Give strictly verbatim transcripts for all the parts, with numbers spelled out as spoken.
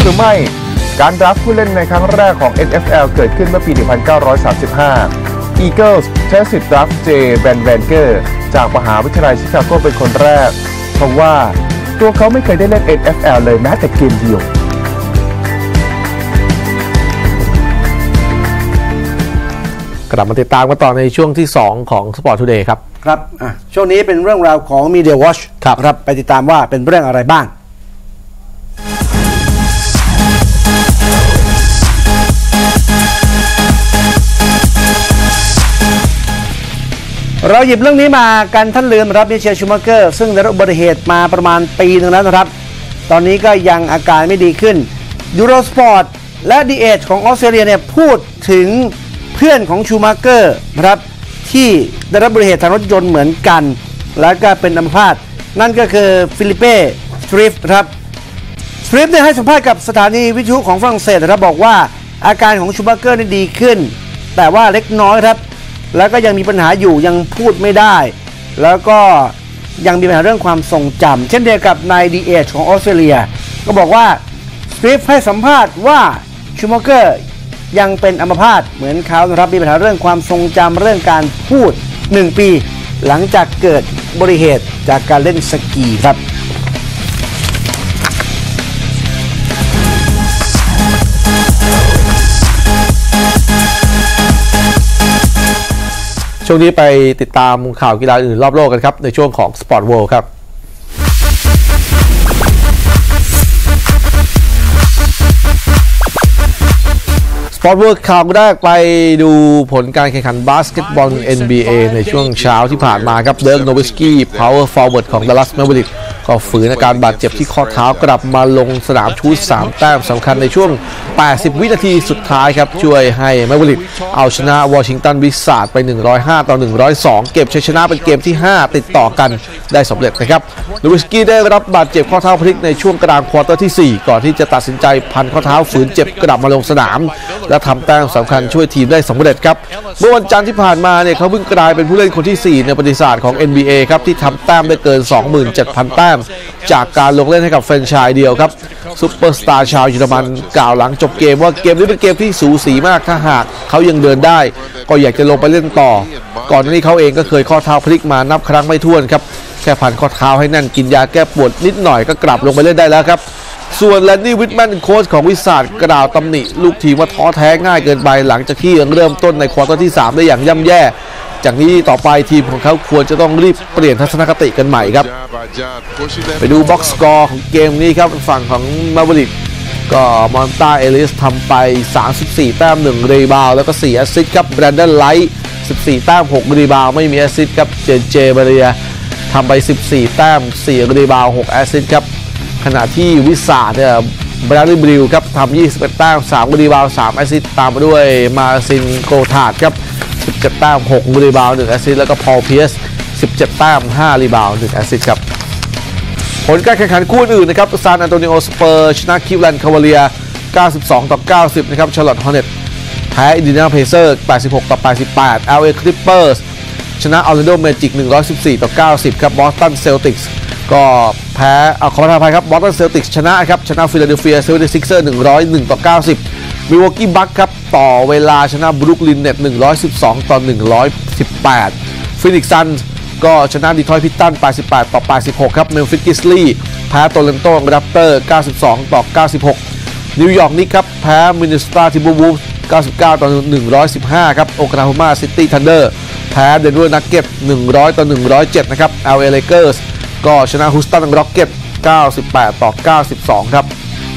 หรือไม่การดราฟต์ผู้เล่นในครั้งแรกของ เอ็น เอฟ แอล เกิดขึ้นเมื่อปี หนึ่งพันเก้าร้อยสามสิบห้า Eagles ใช้สิทธิ์ดราฟต์เจแบนแวนเกอร์จากมหาวิทยาลัยชิคาโกเป็นคนแรกเพราะว่าตัวเขาไม่เคยได้เล่น เอ็น เอฟ แอล เลยแม้แต่เกมเดียวกลับมาติดตามกันต่อในช่วงที่สองของ Sport Today ครับครับอ่ะช่วงนี้เป็นเรื่องราวของ Media Watch ครับครับไปติดตามว่าเป็นเรื่องอะไรบ้างเราหยิบเรื่องนี้มากันท่านลืมครับมิเชลชูมัคเกอร์ซึ่งได้รับอุบัติเหตุมาประมาณปีหนึ่งแล้วนะครับตอนนี้ก็ยังอาการไม่ดีขึ้นยูโรสปอร์ตและดีเอจของออสเตรเลียเนี่ยพูดถึงเพื่อนของชูมัคเกอร์นะครับที่ได้รับอุบัติเหตุทางรถยนต์เหมือนกันและก็เป็นอัมพาตนั่นก็คือฟิลิเป้สตริฟครับสตริฟได้ให้สัมภาษณ์กับสถานีวิทยุของฝรั่งเศสนะครับบอกว่าอาการของชูมัคเกอร์นี่ดีขึ้นแต่ว่าเล็กน้อยครับแล้วก็ยังมีปัญหาอยู่ยังพูดไม่ได้แล้วก็ยังมีปัญหาเรื่องความทรงจำเช่นเดียวกับนายดีเอจของออสเตรเลียก็บอกว่าสตรีฟให้สัมภาษณ์ว่าชูมัคเกอร์ยังเป็นอัมพาตเหมือนเขานะครับมีปัญหาเรื่องความทรงจำเรื่องการพูดหนึ่งปีหลังจากเกิดอุบัติเหตุจากการเล่นสกีครับช่วงนี้ไปติดตามข่าวกีฬาอื่นรอบโลกกันครับในช่วงของ Sport World ครับ Sport World ข่าวแรกไปดูผลการแข่งขันบาสเกตบอล เอ็น บี เอ ในช่วงเช้าที่ผ่านมาครับเดิร์กโนวิสกี้ Power Forward ของ Dallas Mavericks ก็ฝืนอาการบาดเจ็บที่ข้อเท้ากลับมาลงสนามชูตสามแต้มสำคัญในช่วงแปดสิบวินาทีสุดท้ายครับช่วยให้แมเวอริกเอาชนะวอชิงตันวิซาร์ดไปหนึ่งร้อยห้าต่อหนึ่งร้อยสองเก็บชัยชนะเป็นเกมที่ห้าติดต่อกันได้สำเร็จนะครับโนวิสกี้ได้รับบาดเจ็บข้อเท้าพลิกในช่วงกลางควอเตอร์ที่สี่ก่อนที่จะตัดสินใจพันข้อเท้าฝืนเจ็บกลับมาลงสนามและทำแต้มสำคัญช่วยทีมได้สำเร็จครับเมื่อวันจันทร์ที่ผ่านมาเนี่ยเขาเพิ่งกลายเป็นผู้เล่นคนที่สี่ในประวัติศาสตร์ของ เอ็น บี เอ ครับที่ทำแต้มได้เกิน สองหมื่นเจ็ดพัน แต้มจากการลงเล่นให้กับแฟรนไชส์เดียวครับซุปเปอร์สตาร์ชาวเยอรมันกล่าวหลังจบเกมว่าเกมนี้เป็นเกมที่สูสีมากถ้าหากเขายังเดินได้ก็อยากจะลงไปเล่นต่อก่อนหน้านี้เขาเองก็เคยข้อเท้าพลิกมานับครั้งไม่ถ้วนครับแค่พันข้อเท้าให้แน่นกินยาแก้ปวดนิดหน่อยก็กลับลงไปเล่นได้แล้วครับส่วนแลนดี้วิทแมนโค้ชของวิสาร์ดกล่าวตำหนิลูกทีมว่าท้อแท้ง่ายเกินไปหลังจากที่เริ่มต้นในควอเตอร์ที่สามได้อย่างย่ำแย่จากนี้ต่อไปทีมของเขาควรจะต้องรีบเปลี่ยนทัศนคติกันใหม่ครับไปดูบ็อกซ์สกอร์ของเกมนี้ครับฝั่งของมาเวริกก็มอนตาเอลิสทำไปสามสิบสี่แต้มหนึ่งรีบาวแล้วก็สี่แอสซิสต์ครับแบรนดอนไลท์สิบสี่แต้มหกรีบาวไม่มีแอสซิสต์ครับเจเจเบเรียทำไปสิบสี่แต้มสี่รีบาวหกแอสซิสต์ครับขณะที่วิสาเนี่ยแบรดลีย์บริวครับทำยี่สิบเอ็ดแต้มสามรีบาวสามแอสซิสต์ตามมาด้วยมาซินโกทาร์ดครับสิบเจ็ดแต้มหกรีบาวหนึ่งแอสซิสต์แล้วก็พอลเพียสสิบเจ็ดแต้มห้ารีบาวหนึ่งแอสซิสต์ครับผลการแข่งขันคู่อื่นนะครับซานอันโตนิโอสเปอร์ชนะคลิฟแลนด์คาวาเลียเก้าสิบสองต่อเก้าสิบนะครับชาร์ลอตต์ฮอร์เน็ตแพ้อินเดียนาเพเซอร์แปดสิบหกต่อแปดสิบแปด แอล เอ Clippers ชนะออร์แลนโดแมจิกหนึ่งร้อยสิบสี่ต่อเก้าสิบครับบอสตันเซลติกส์ก็แพ้เอาขอประทานอภัยครับบอสตันเซลติกส์ชนะครับชนะฟิลาเดลเฟียเซเว่นทีซิกเซอร์หนึ่งร้อยเอ็ดต่อเก้าสิบมิลวอกกี้บัคครับต่อเวลาชนะบรุกลินเน็ตหนึ่งร้อยสิบสองต่อหนึ่งร้อยสิบแปดฟินิกซ์ซันก็ชนะดีทรอยต์พิสตันแปดสิบแปดต่อแปดสิบหกครับเมมฟิสกริซลี่แพ้โตเลนโตแรปเตอร์เก้าสิบสองต่อเก้าสิบหกนิวยอร์กนิกครับแพ้มินนิโซตาทิมเบอร์วูฟส์เก้าสิบเก้าต่อหนึ่งร้อยสิบห้าครับโอคลาโฮมาซิตี้ทันเดอร์แพ้เดนเวอร์นักเก็ตหนึ่งร้อยต่อหนึ่งร้อยเจ็ดนะครับ แอล เอ Lakers ก็ชนะฮูสตันร็อกเก็ตเก้าสิบแปดต่อเก้าสิบสองครับ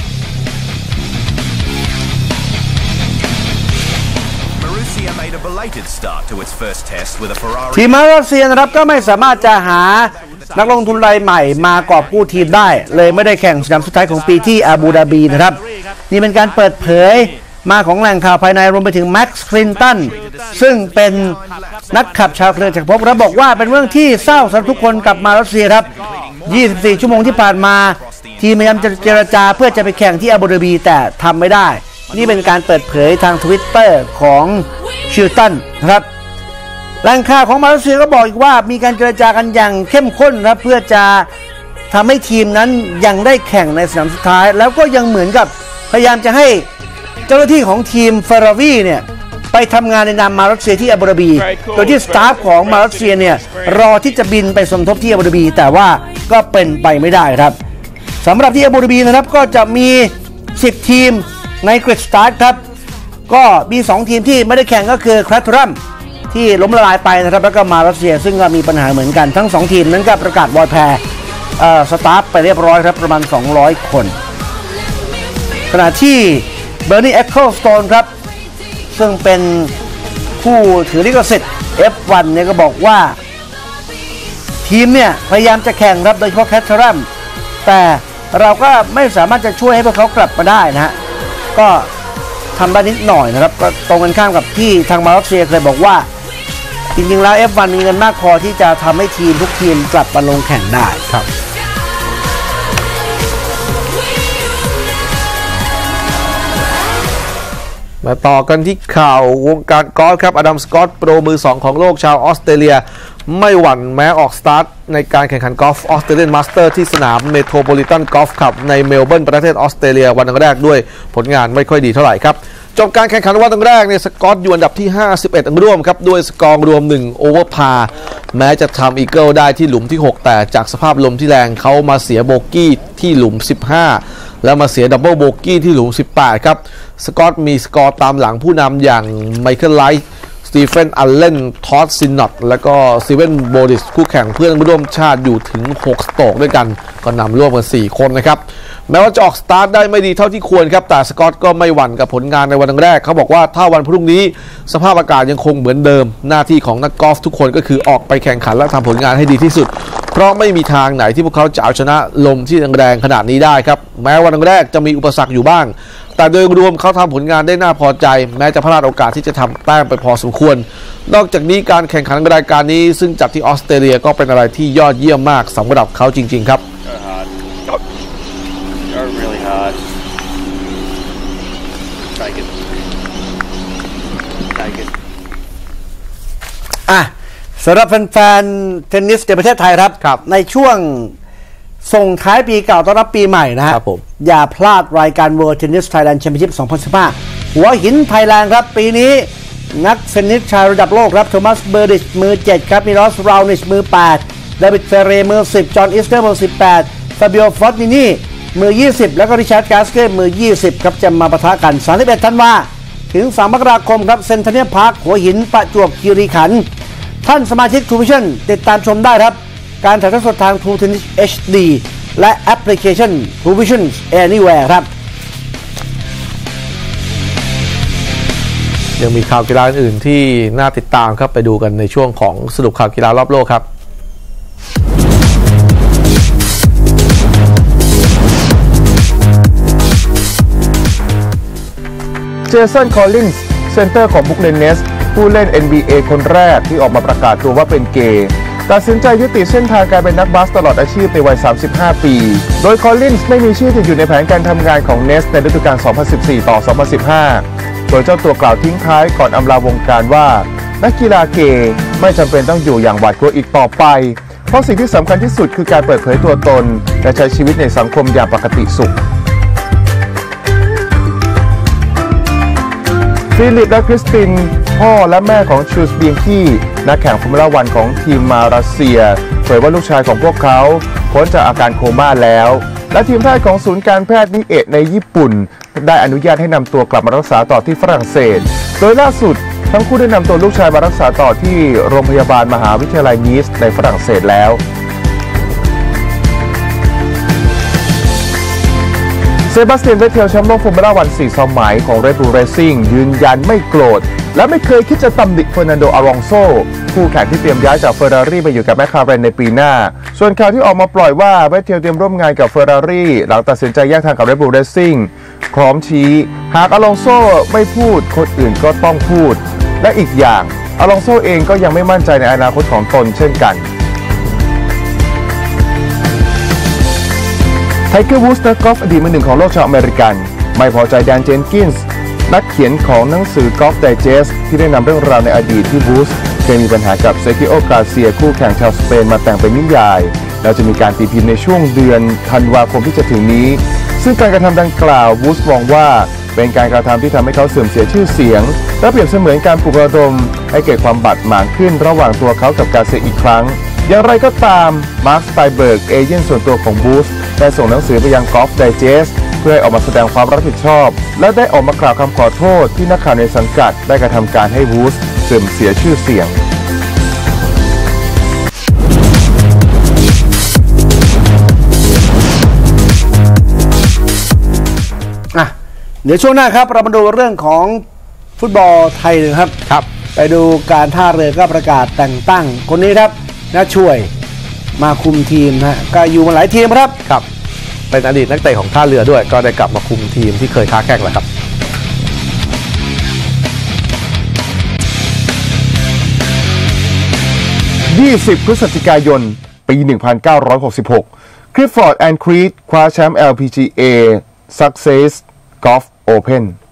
ทีมมาเลเซียนะครับก็ไม่สามารถจะหานักลงทุนรายใหม่มากอบกู้ทีมได้เลยไม่ได้แข่งสนามสุดท้ายของปีที่อาบูดาบีนะครับนี่เป็นการเปิดเผยมาของแหล่งข่าวภายในรวมไปถึงแม็กซ์คลินตันซึ่งเป็นนักขับชาวเครือจักรภพและบอกว่าเป็นเรื่องที่เศร้าสำหรับทุกคนกับมาเลเซียครับยี่สิบสี่ชั่วโมงที่ผ่านมาทีมพยายามจะเจรจาเพื่อจะไปแข่งที่อาบูดาบีแต่ทำไม่ได้นี่เป็นการเปิดเผยทาง Twitter ของชิลตันนะครับแหล่งข่าวของมาเลเซียก็บอกอีกว่ามีการเจรจากันอย่างเข้มข้นครับเพื่อจะทำให้ทีมนั้นยังได้แข่งในสนามสุดท้ายแล้วก็ยังเหมือนกับพยายามจะให้เจ้าหน้าที่ของทีมเฟอร์รารี่เนี่ยไปทำงานในนามมาเลเซียที่อาบูดาบีโดยที่สตาฟของมาเลเซียเนี่ยรอที่จะบินไปสมทบที่อาบูดาบีแต่ว่าก็เป็นไปไม่ได้ครับสำหรับที่อาบูดาบีนะครับก็จะมีสิบทีมในกริดสตาร์ทครับก็มีสองทีมที่ไม่ได้แข่งก็คือคราทูรัมที่ล้มละลายไปนะครับแล้วก็มาเลเซียซึ่งก็มีปัญหาเหมือนกันทั้งสองทีมนั้นก็ประกาศวอร์แพร์สตาฟไปเรียบร้อยครับประมาณสองร้อยคนขณะที่เบอร์นี เอ็กเคิลสโตนครับซึ่งเป็นผู้ถือลิขสิทธิ์ เอฟ วัน เนี่ยก็บอกว่าทีมเนี่ยพยายามจะแข่งครับโดยเฉพาะแคทเทอรัมแต่เราก็ไม่สามารถจะช่วยให้พวกเขากลับมาได้นะฮะก็ทำได้นิดหน่อยนะครับก็ตรงกันข้ามกับที่ทางมาเลเซียเคยบอกว่าจริงๆแล้ว เอฟ วัน มีเงินมากพอที่จะทำให้ทีมทุกทีมกลับมาลงแข่งได้ครับมาต่อกันที่ข่าววงการกอล์ฟครับอดัมสกอตโปรมือสองของโลกชาวออสเตรเลียไม่หวั่นแม้ออกสตาร์ทในการแข่งขันกอล์ฟออสเตรเลียนมาสเตอร์ที่สนามเมโทรโพลิตันกอล์ฟคลับในเมลเบิร์นประเทศออสเตรเลียวันแรกด้วยผลงานไม่ค่อยดีเท่าไหร่ครับจบการแข่งขันวันแรกเนี่ยสกอตอยู่อันดับที่ห้าสิบเอ็ดร่วมครับด้วยสกอร์รวมหนึ่งโอเวอร์พาร์แม้จะทำอีเกิลได้ที่หลุมที่หกแต่จากสภาพลมที่แรงเขามาเสียโบกี้ที่หลุมสิบห้าแล้วมาเสียดับเบิลโบกี้ที่หลุมสิบแปดครับสกอตมีสกอร์ตามหลังผู้นำอย่างไมเคิลไลท์สตีเฟนอัลเลนทอดซินนอตและก็สตีเวนโบดิสคู่แข่งเพื่อนร่วมชาติอยู่ถึงหกสโตรกด้วยกันก็นำร่วมกันสี่คนนะครับแม้ว่าจะออกสตาร์ทได้ไม่ดีเท่าที่ควรครับแต่สกอตก็ไม่หวั่นกับผลงานในวันแรกเขาบอกว่าถ้าวันพรุ่งนี้สภาพอากาศยังคงเหมือนเดิมหน้าที่ของนักกอล์ฟทุกคนก็คือออกไปแข่งขันและทำผลงานให้ดีที่สุดเพราะไม่มีทางไหนที่พวกเขาจะเอาชนะลมที่แรงๆขนาดนี้ได้ครับแม้วันแรกจะมีอุปสรรคอยู่บ้างแต่โดยรวมเขาทำผลงานได้น่าพอใจแม้จะพลาดโอกาสที่จะทำแต้มไปพอสมควรนอกจากนี้การแข่งขันรายการนี้ซึ่งจัดที่ออสเตรเลียก็เป็นอะไรที่ยอดเยี่ยมมากสำหรับเขาจริงๆครับอ่ะสำหรับแฟนๆเทนนิสในประเทศไทยครับในช่วงส่งท้ายปีเก่าต้อนรับปีใหม่นะฮะอย่าพลาดรายการ World Tennis Thailand Championship สองพันสิบห้าหัวหินไทยแลนด์ครับปีนี้นักเทนนิสชายระดับโลกครับโทมัสเบอร์ดิชมือเจ็ดครับมิลอสราวนิชมือแปดเดวิดเฟเรมือสิบจอห์นอิสเตอร์มือสิบแปดฟาบิโอฟอตตินีมือยี่สิบแล้วก็ริชาร์ดกาสเก้มือยี่สิบครับจะมาปะทะกันสามสิบเอ็ดธันวาถึงสามมกราคมครับเซนทรัลพาร์คหัวหินประจวบคีรีขันธ์ท่านสมาชิก True Vision ติดตามชมได้ครับการถ่ายทอดสดทาง True Tennis เอช ดี และแอปพลิเคชัน True Vision Anywhere ครับยังมีข่าวกีฬาอื่นที่น่าติดตามครับไปดูกันในช่วงของสรุปข่าวกีฬารอบโลกครับเจสันคอลลินส์เซนเตอร์ของบุคเลนเนสผู้เล่น เอ็น บี เอ คนแรกที่ออกมาประกาศตัวว่าเป็นเกย์ตัดสินใจยุติเส้นทางการเป็นนักบาสตลอดอาชีพในวัยสามสิบห้าปีโดยคอลลินส์ไม่มีชื่อติดอยู่ในแผนการทำงานของเนสในฤดูกาล สองพันสิบสี่ ต่อ สองพันสิบห้า โดยเจ้าตัวกล่าวทิ้งท้ายก่อนอำลาวงการว่านักกีฬาเกย์ไม่จำเป็นต้องอยู่อย่างหวาดกลัวอีกต่อไปเพราะสิ่งที่สำคัญที่สุดคือการเปิดเผยตัวตนและใช้ชีวิตในสังคมอย่างปกติสุขฟิลิปและคริสตินพ่อและแม่ของชูสเบียงกี้นักแข่งฟอร์มูล่าวันของทีมมาเลเซียเผยว่าลูกชายของพวกเขาพ้นจากอาการโคม่าแล้วและทีมแพทย์ของศูนย์การแพทย์นิเอะในญี่ปุ่นได้อนุญาตให้นำตัวกลับมารักษาต่อที่ฝรั่งเศสโดยล่าสุดทั้งคู่ได้นำตัวลูกชายมารักษาต่อที่โรงพยาบาลมหาวิทยาลัยนีสในฝรั่งเศสแล้วเซบาสเตียน เวทเทลแชมป์โลกฟอร์มูล่าวันสี่สมัยของ Red Bull Racing ยืนยันไม่โกรธและไม่เคยคิดจะตำหนิเฟอร์นันโด อารองโซคู่แข่งที่เตรียมย้ายจากเฟอร์รารี่ไปอยู่กับแมคลาเรนในปีหน้าส่วนข่าวที่ออกมาปล่อยว่าเวทเทลเตรียมร่วมงานกับเฟอร์รารี่หลังตัดสินใจแยกทางกับ Red Bull Racing พร้อมชี้หากอารองโซไม่พูดคนอื่นก็ต้องพูดและอีกอย่างอารองโซเองก็ยังไม่มั่นใจในอนาคตของตนเช่นกันไทเกอร์ วูดส์นักกอล์ฟอดีตมือหนึ่งของโลกชาวอเมริกันไม่พอใจแดน เจนกินส์นักเขียนของหนังสือกอล์ฟไดเจสต์ที่ได้นำเรื่องราวในอดีตที่วูดส์เคยมีปัญหากับเซกิโอกาเซียคู่แข่งชาวสเปนมาแต่งเป็นนิยายแล้วจะมีการตีพิมพ์ในช่วงเดือนธันวาคมที่จะถึงนี้ซึ่งการกระทำดังกล่าววูสมองว่าเป็นการกระทำที่ทำให้เขาเสื่อมเสียชื่อเสียงและเปรียบเสมือนการปลุกระดมให้เกิดความบาดหมางขึ้นระหว่างตัวเขากับกาเซอีกครั้งอย่างไรก็ตามมาร์ค สไตเบิร์กเอเจนต์ส่วนตัวของบูสได้ส่งหนังสือไปยังกอล์ฟไดเจสต์เพื่อให้ออกมาแสดงความรับผิดชอบและได้ออกมากล่าวคำขอโทษที่นักข่าวในสังกัดได้กระทำการให้วูสเสื่อมเสียชื่อเสียงอ่ะเดี๋ยวช่วงหน้าครับเรามาดูเรื่องของฟุตบอลไทยเลยครับครับไปดูการท่าเรือก็ประกาศแต่งตั้งคนนี้ครับนะช่วยมาคุมทีมนะก็อยู่มาหลายทีมครับครับเป็นอดีตนักเตะของท่าเรือด้วยก็ได้กลับมาคุมทีมที่เคยค้าแข่งแล้วครับยี่สิบ พฤศจิกายน ปี หนึ่งพันเก้าร้อยหกสิบหก คลิฟฟอร์ดแอนด์ครีดคว้าแชมป์ แอล พี จี เอ Success Golf Open